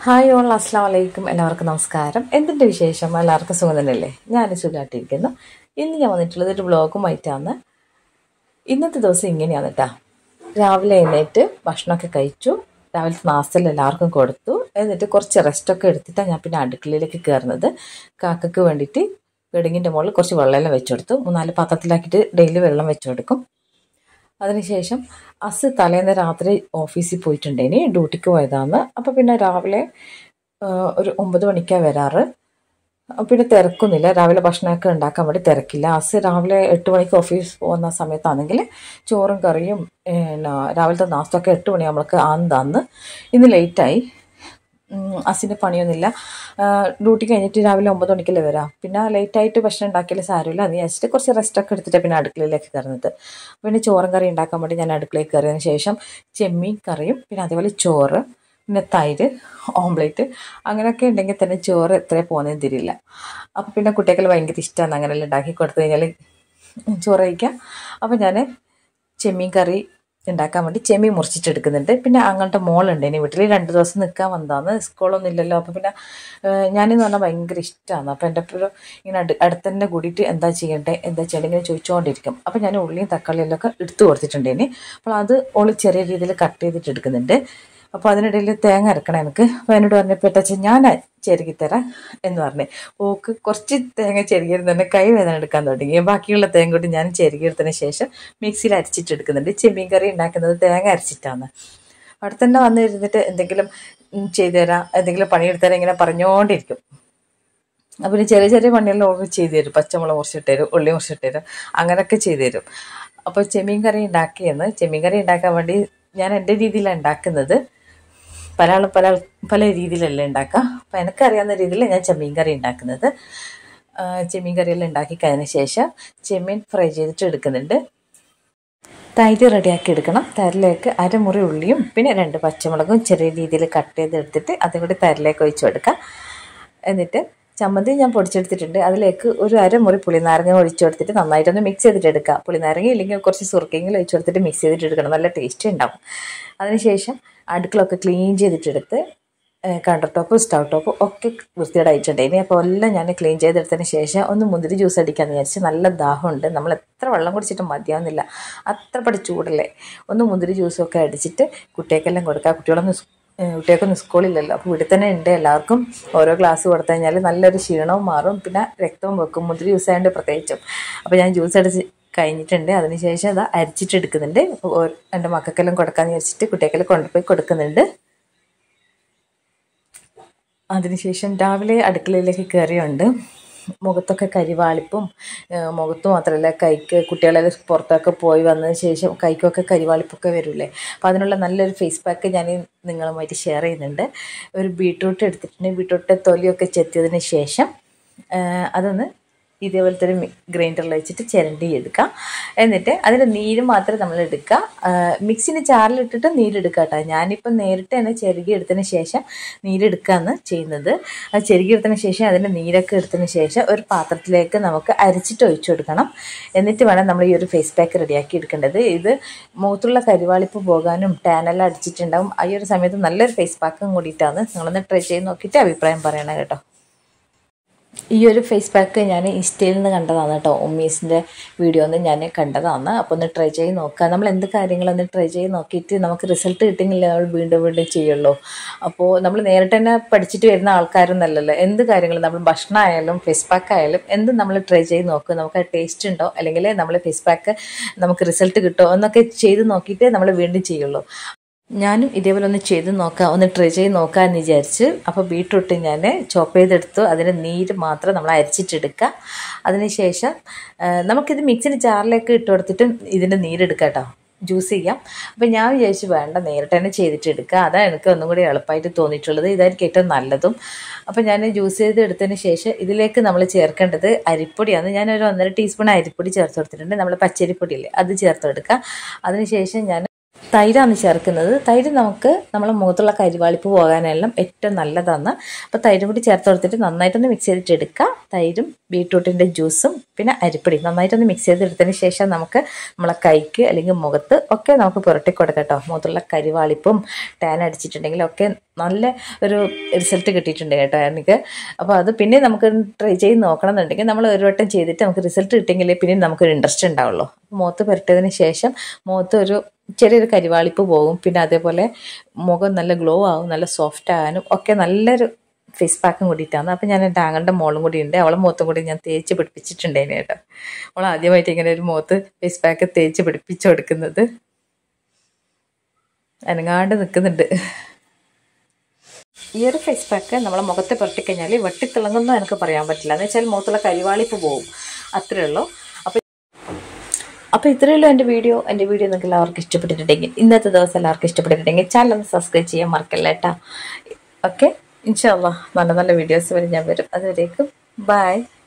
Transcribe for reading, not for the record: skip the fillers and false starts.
Hi all അസ്സാം വലൈക്കും. എല്ലാവർക്കും നമസ്കാരം. എന്തിൻ്റെ വിശേഷം? എല്ലാവർക്കും സുഖം തന്നെയല്ലേ? ഞാൻ സുഖമായിട്ടിരിക്കുന്നു. ഇന്ന് ഞാൻ വന്നിട്ടുള്ളത് ഒരു വ്ളോഗുമായിട്ടാണ്. ഇന്നത്തെ ദിവസം ഇങ്ങനെയാണ് കേട്ടോ. രാവിലെ എഴുന്നേറ്റ് ഭക്ഷണമൊക്കെ കഴിച്ചു. രാവിലത്തെ നാസ്തയിൽ എല്ലാവർക്കും കൊടുത്തു. എന്നിട്ട് കുറച്ച് റെസ്റ്റൊക്കെ എടുത്തിട്ടാണ് ഞാൻ പിന്നെ അടുക്കളയിലേക്ക് കയറുന്നത്. കാക്കയ്ക്ക് വേണ്ടിയിട്ട് വെടിങ്ങിൻ്റെ മുകളിൽ കുറച്ച് വെള്ളമെല്ലാം വെച്ച് കൊടുത്തു. 3-4 പാത്രത്തിലാക്കിയിട്ട് ഡെയിലി വെള്ളം വെച്ച് കൊടുക്കും. അതിനുശേഷം തലേന്ന് രാത്രി ഓഫീസിൽ പോയിട്ടുണ്ടേനി, ഡ്യൂട്ടിക്ക് പോയതാണ്. അപ്പോൾ പിന്നെ രാവിലെ ഒരു 9 മണിക്കാണ് വരാറ്. പിന്നെ തിരക്കൊന്നുമില്ല, രാവിലെ ഭക്ഷണമൊക്കെ ഉണ്ടാക്കാൻ വേണ്ടി തിരക്കില്ല. രാവിലെ 8 മണിക്ക് ഓഫീസ് പോകുന്ന സമയത്താണെങ്കിൽ ചോറും കറിയും രാവിലത്തെ നാസ്തൊക്കെ 8 മണി നമ്മൾക്ക് ആന്ന്. ഇന്ന് ലേറ്റായി. അസിൻ്റെ പണിയൊന്നുമില്ല, ഡ്യൂട്ടി കഴിഞ്ഞിട്ട് രാവിലെ 9 മണിക്കല്ലേ വരാം. പിന്നെ ലേറ്റായിട്ട് ഭക്ഷണം ഉണ്ടാക്കിയാലും സാരമില്ല, അത് വിചാരിച്ചിട്ട് കുറച്ച് റെസ്റ്റൊക്കെ എടുത്തിട്ട് പിന്നെ അടുക്കളയിലേക്ക് കയറുന്നത്. പിന്നെ ചോറും കറി ഉണ്ടാക്കാൻ വേണ്ടി ഞാൻ അടുക്കളയിൽ കയറിയതിന് ശേഷം ചെമ്മീൻ കറിയും പിന്നെ അതേപോലെ ചോറ് പിന്നെ തൈര് ഓംപ്ലേറ്റ് അങ്ങനെയൊക്കെ ഉണ്ടെങ്കിൽ തന്നെ ചോറ് എത്ര പോകുന്നതെന്ന് തിരിയില്ല. അപ്പോൾ പിന്നെ കുട്ടികൾക്ക് ഭയങ്കര ഇഷ്ടമാണ് അങ്ങനെയെല്ലാം ഉണ്ടാക്കി കൊടുത്തു കഴിഞ്ഞാൽ ചോറ് കഴിക്കാം. അപ്പോൾ ഞാൻ ചെമ്മീൻ കറി ഉണ്ടാക്കാൻ വേണ്ടി ചെമ്മീൻ മുറിച്ചിട്ടെടുക്കുന്നുണ്ട്. പിന്നെ അങ്ങനത്തെ മോളുണ്ട്, ഇനി വീട്ടിൽ 2 ദിവസം നിൽക്കാൻ വന്നതാണ്, സ്കൂളൊന്നും ഇല്ലല്ലോ. അപ്പോൾ പിന്നെ ഞാനെന്ന് പറഞ്ഞാൽ ഭയങ്കര ഇഷ്ടമാണ്. അപ്പോൾ എൻ്റെ എപ്പോഴും ഇങ്ങനെ അടുത്ത് തന്നെ കൂടിയിട്ട് എന്താ ചെയ്യേണ്ടത് ഇങ്ങനെ ചോദിച്ചുകൊണ്ടിരിക്കും. അപ്പോൾ ഞാൻ ഉള്ളിയും തക്കാളിയെല്ലാം ഒക്കെ എടുത്തു കൊടുത്തിട്ടുണ്ട്. ഇനി അപ്പോൾ അത് ഓള് ചെറിയ രീതിയിൽ കട്ട് ചെയ്തിട്ട് എടുക്കുന്നുണ്ട്. അപ്പോൾ അതിനിടയിൽ തേങ്ങ അരക്കണം എനിക്ക്. അപ്പോൾ എന്നോട് പറഞ്ഞപ്പോൾ ഏട്ടാ ഞാൻ ചെരുകിത്തരാം എന്ന് പറഞ്ഞേ. ഓക്ക് കുറച്ച് തേങ്ങ ചെരുകിയത് തന്നെ കൈ വേദന എടുക്കാൻ തുടങ്ങി. ബാക്കിയുള്ള തേങ്ങ കൂടി ഞാൻ ചെരുകിയെടുത്തതിന് ശേഷം മിക്സിയിൽ അരച്ചിട്ട് എടുക്കുന്നുണ്ട്. ചെമ്മീൻ കറി ഉണ്ടാക്കുന്നത് തേങ്ങ അരച്ചിട്ടാണ്. അവിടെ തന്നെ വന്നിരുന്നിട്ട് എന്തെങ്കിലും ചെയ്തു തരാം, എന്തെങ്കിലും പണിയെടുത്തരാം ഇങ്ങനെ പറഞ്ഞുകൊണ്ടിരിക്കും. അപ്പോൾ ചെറിയ ചെറിയ പണിയെല്ലാം ഓർക്ക് ചെയ്തു തരും. പച്ചമുളക് മുറിച്ചിട്ട് തരും, ഉള്ളി മുറിച്ചിട്ട് തരും, അങ്ങനെയൊക്കെ ചെയ്തു തരും. അപ്പോൾ ചെമ്മീൻ കറി ഉണ്ടാക്കാൻ വേണ്ടി ഞാൻ എൻ്റെ രീതിയിലാണ് ഉണ്ടാക്കുന്നത്. പല ആളും പല രീതിയിലല്ലേ ഉണ്ടാക്കുക. അപ്പോൾ എനിക്കറിയാവുന്ന രീതിയിൽ ഞാൻ ചെമ്മീൻ കറി ഉണ്ടാക്കുന്നത്. ചെമ്മീൻ കറിയെല്ലാം ഉണ്ടാക്കി കഴിഞ്ഞ ശേഷം ചെമ്മീൻ ഫ്രൈ ചെയ്തിട്ട് എടുക്കുന്നുണ്ട്. തൈര് റെഡിയാക്കി എടുക്കണം. തൈരിലേക്ക് അരമുറി ഉള്ളിയും പിന്നെ 2 പച്ചമുളകും ചെറിയ രീതിയിൽ കട്ട് ചെയ്തെടുത്തിട്ട് അതും കൂടി തൈരിലേക്ക് ഒഴിച്ചു കൊടുക്കാം. എന്നിട്ട് ചമ്മന്തി ഞാൻ പൊടിച്ചെടുത്തിട്ടുണ്ട്. അതിലേക്ക് ഒരു അരമുറി പുളിനാരങ്ങ ഒഴിച്ചു കൊടുത്തിട്ട് നന്നായിട്ടൊന്ന് മിക്സ് ചെയ്തിട്ട് എടുക്കുക. പുളിനാരങ്ങ ഇല്ലെങ്കിൽ കുറച്ച് സുറുക്കെങ്കിലും ഒഴിച്ചു കൊടുത്തിട്ട് മിക്സ് ചെയ്തിട്ട് എടുക്കണം, നല്ല ടേസ്റ്റ് ഉണ്ടാവും. അതിനുശേഷം അടുക്കളൊക്കെ ക്ലീൻ ചെയ്തിട്ടെടുത്ത് കൗണ്ടർ ടോപ്പ് സ്റ്റൗ ടോപ്പ് ഒക്കെ വൃത്തികേടായിട്ടുണ്ട്. ഇനി അപ്പോൾ എല്ലാം ഞാൻ ക്ലീൻ ചെയ്തെടുത്തതിന് ശേഷം ഒന്ന് മുന്തിരി ജ്യൂസ് അടിക്കാമെന്ന് വിചാരിച്ച്. നല്ല ദാഹമുണ്ട്, നമ്മൾ എത്ര വെള്ളം കുടിച്ചിട്ട് മതിയാവുന്നില്ല, അത്രപടി ചൂടല്ലേ. ഒന്ന് മുന്തിരി ജ്യൂസൊക്കെ അടിച്ചിട്ട് കുട്ടികൾക്കെല്ലാം കൊടുക്കുക. കുട്ടികൾക്കൊന്നും സ്കൂളില്ലല്ലോ, അപ്പോൾ വീട്ടിൽ തന്നെ ഉണ്ട്. എല്ലാവർക്കും ഓരോ ഗ്ലാസ് കൊടുത്തു കഴിഞ്ഞാൽ നല്ലൊരു ക്ഷീണവും മാറും, പിന്നെ രക്തവും വെക്കും, മുന്തിരി ജ്യൂസ് ആയതുകൊണ്ട് പ്രത്യേകിച്ചും. അപ്പോൾ ഞാൻ ജ്യൂസ് അടിച്ച് കഴിഞ്ഞിട്ടുണ്ട്. അതിനുശേഷം അത് അരിച്ചിട്ട് എടുക്കുന്നുണ്ട്. എൻ്റെ മക്കൾക്കെല്ലാം കൊടുക്കാമെന്ന് വിചാരിച്ചിട്ട് കുട്ടികൾക്കെല്ലാം കൊണ്ടുപോയി കൊടുക്കുന്നുണ്ട്. അതിനുശേഷം രാവിലെ അടുക്കളയിലേക്ക് കയറിയുണ്ട്. മുഖത്തൊക്കെ കരിവാളിപ്പും, മുഖത്ത് മാത്രമല്ല കൈക്ക്, കുട്ടികളെല്ലാം പുറത്തൊക്കെ പോയി വന്നതിന് ശേഷം കൈക്കൊക്കെ കരിവാളിപ്പൊക്കെ വരില്ലേ. അപ്പോൾ അതിനുള്ള നല്ലൊരു ഫേസ് പാക്ക് ഞാൻ നിങ്ങളുമായിട്ട് ഷെയർ ചെയ്യുന്നുണ്ട്. ഒരു ബീട്രൂട്ട് എടുത്തിട്ടുണ്ട്. ബീട്രൂട്ട് തൊലിയൊക്കെ ചെത്തിയതിന് ശേഷം അതൊന്ന് ഇതേപോലത്തെ ഒരു ഗ്രൈൻഡറിൽ വെച്ചിട്ട് ചിരണ്ടി എടുക്കാം. എന്നിട്ട് അതിൻ്റെ നീര് മാത്രമേ നമ്മൾ എടുക്കുക. മിക്സിന് ജാറിലിട്ടിട്ട് നീരെടുക്കുക കേട്ടോ. ഞാനിപ്പം നേരിട്ട് തന്നെ ചെറുകി എടുത്തതിന് ശേഷം നീരെടുക്കുകയാണ് ചെയ്യുന്നത്. അത് ചെറുകി എടുത്തതിന് ശേഷം അതിൻ്റെ നീരൊക്കെ എടുത്തതിന് ശേഷം ഒരു പാത്രത്തിലേക്ക് നമുക്ക് അരിച്ചിട്ട് ഒഴിച്ചു കൊടുക്കണം. എന്നിട്ട് വേണം നമ്മൾ ഈ ഒരു ഫേസ് പാക്ക് റെഡിയാക്കി എടുക്കേണ്ടത്. ഇത് മുഖത്തുള്ള കരിവാളിപ്പ് പോകാനും ടാനെല്ലാം അടിച്ചിട്ടുണ്ടാവും. ഈ ഒരു സമയത്ത് നല്ലൊരു ഫേസ് പാക്കും കൂടിയിട്ടാണ്. നിങ്ങളൊന്ന് ട്രൈ ചെയ്ത് നോക്കിയിട്ട് അഭിപ്രായം പറയണം കേട്ടോ. ഈ ഒരു ഫേസ് പാക്ക് ഞാൻ ഇൻസ്റ്റയിൽ നിന്ന് കണ്ടതാണ് കേട്ടോ. ഉമ്മീസിൻ്റെ വീഡിയോ ഒന്ന് ഞാൻ കണ്ടതാണ്. അപ്പോൾ ഒന്ന് ട്രൈ ചെയ്ത് നോക്കുക. നമ്മൾ എന്ത് കാര്യങ്ങളൊന്ന് ട്രൈ ചെയ്ത് നോക്കിയിട്ട് നമുക്ക് റിസൾട്ട് കിട്ടുന്നില്ല, നമ്മൾ വീണ്ടും ചെയ്യുള്ളൂ. അപ്പോൾ നമ്മൾ നേരിട്ട് തന്നെ പഠിച്ചിട്ട് വരുന്ന ആൾക്കാരൊന്നല്ലല്ലോ. എന്ത് കാര്യങ്ങളും നമ്മൾ ഭക്ഷണം ആയാലും ഫേസ് പാക്ക് ആയാലും എന്ത് നമ്മൾ ട്രൈ ചെയ്ത് നോക്കുക. നമുക്ക് ടേസ്റ്റ് ഉണ്ടോ, അല്ലെങ്കിൽ നമ്മൾ ഫേസ് പാക്ക് നമുക്ക് റിസൾട്ട് കിട്ടുമോ എന്നൊക്കെ ചെയ്ത് നോക്കിയിട്ട് നമ്മൾ വീണ്ടും ചെയ്യുള്ളൂ. ഞാനും ഇതേപോലെ ഒന്ന് ചെയ്ത് നോക്കാം, ഒന്ന് ട്രൈ ചെയ്ത് നോക്കാമെന്ന് വിചാരിച്ച്. അപ്പോൾ ബീട്രൂട്ട് ഞാൻ ചോപ്പ് ചെയ്തെടുത്തു. അതിൻ്റെ നീര് മാത്രം നമ്മൾ അരിച്ചിട്ടെടുക്കുക. അതിനുശേഷം നമുക്കിത് മിക്സിൻ്റെ ജാറിലേക്ക് ഇട്ട് കൊടുത്തിട്ട് ഇതിൻ്റെ നീരെടുക്കാം കേട്ടോ, ജ്യൂസ് ചെയ്യാം. അപ്പോൾ ഞാൻ വിചാരിച്ച് വേണ്ട, നേരിട്ട് തന്നെ ചെയ്തിട്ട് എടുക്കുക. അതാണ് എനിക്ക് ഒന്നും കൂടി എളുപ്പമായിട്ട് തോന്നിയിട്ടുള്ളത്. ഇതായിരിക്കും ഏറ്റവും നല്ലതും. അപ്പോൾ ഞാൻ ജ്യൂസ് ചെയ്തെടുത്തതിന് ശേഷം ഇതിലേക്ക് നമ്മൾ ചേർക്കേണ്ടത് അരിപ്പൊടിയാണ്. ഞാനൊരു 1.5 ടീസ്പൂൺ അരിപ്പൊടി ചേർത്ത് കൊടുത്തിട്ടുണ്ട്. നമ്മൾ പച്ചരിപ്പൊടിയില്ലേ, അത് ചേർത്ത് കൊടുക്കുക. അതിനുശേഷം ഞാൻ തൈരാണ് ചേർക്കുന്നത്. തൈര് നമുക്ക് നമ്മളെ മുഖത്തുള്ള കരിവാളിപ്പ് പോകാനെല്ലാം ഏറ്റവും നല്ലതാണ്. അപ്പോൾ തൈരും കൂടി ചേർത്ത് കൊടുത്തിട്ട് നന്നായിട്ടൊന്ന് മിക്സ് ചെയ്തിട്ട് എടുക്കുക. തൈരും ബീട്രൂട്ടിൻ്റെ ജ്യൂസും പിന്നെ അരിപ്പൊടി നന്നായിട്ടൊന്ന് മിക്സ് ചെയ്തെടുത്തതിന് ശേഷം നമുക്ക് നമ്മളെ കൈക്ക് അല്ലെങ്കിൽ മുഖത്ത് ഒക്കെ നമുക്ക് പുരട്ടി കൊടുക്കാം കേട്ടോ. മുഖത്തുള്ള കരിവാളിപ്പും ടാൻ അടിച്ചിട്ടുണ്ടെങ്കിൽ ഒക്കെ നല്ല ഒരു റിസൾട്ട് കിട്ടിയിട്ടുണ്ട് കേട്ടോ എനിക്ക്. അപ്പോൾ അത് പിന്നെ നമുക്ക് ട്രൈ ചെയ്ത് നോക്കണം എന്നുണ്ടെങ്കിൽ നമ്മൾ ഒരു വട്ടം ചെയ്തിട്ട് നമുക്ക് റിസൾട്ട് കിട്ടിയെങ്കിലേ പിന്നെ നമുക്കൊരു ഇൻട്രസ്റ്റ് ഉണ്ടാവുള്ളൂ. മുഖത്ത് പുരട്ടിയതിന് ശേഷം മുഖത്ത് ഒരു ചെറിയൊരു കരിവാളിപ്പ് പോകും. പിന്നെ അതേപോലെ മുഖം നല്ല ഗ്ലോ ആവും, നല്ല സോഫ്റ്റ് ആകാനും ഒക്കെ നല്ലൊരു ഫേസ് പാക്കും കൂടിയിട്ടാണ്. അപ്പം ഞാൻ എൻ്റെ ആങ്ങളുടെ മോളും കൂടി ഉണ്ട്, അവളെ മുഖത്തും കൂടി ഞാൻ തേച്ച് പിടിപ്പിച്ചിട്ടുണ്ടേനെ കേട്ടോ. അവൾ ആദ്യമായിട്ട് ഇങ്ങനെ ഒരു മുഖത്ത് ഫേസ് പാക്ക് തേച്ച് പിടിപ്പിച്ചു കൊടുക്കുന്നത്. അനങ്ങാണ്ട് നിൽക്കുന്നുണ്ട്. ഈ ഒരു ഫേസ് പാക്ക് നമ്മളെ മുഖത്ത് പുരട്ടിക്കഴിഞ്ഞാൽ വെട്ടിത്തിളങ്ങുന്നോ എനിക്ക് പറയാൻ പറ്റില്ല. എന്ന് വെച്ചാൽ മുഖത്തുള്ള കരിവാളിപ്പ് പോകും, അത്രയേ ഉള്ളൂ. അപ്പോൾ ഇത്രയേ ഉള്ളൂ എൻ്റെ വീഡിയോ നിങ്ങൾക്ക് എല്ലാവർക്കും ഇഷ്ടപ്പെട്ടിട്ടുണ്ടെങ്കിൽ, ഇന്നത്തെ ദിവസം എല്ലാവർക്കും ഇഷ്ടപ്പെട്ടിട്ടുണ്ടെങ്കിൽ ചാനൽ ഒന്ന് സബ്സ്ക്രൈബ് ചെയ്യാൻ മറക്കല്ല കേട്ടോ. ഓക്കെ, ഇൻഷാ അല്ലാഹ് നല്ല നല്ല വീഡിയോസ് വരെ ഞാൻ വരും. അതുവരേക്കും ബൈ.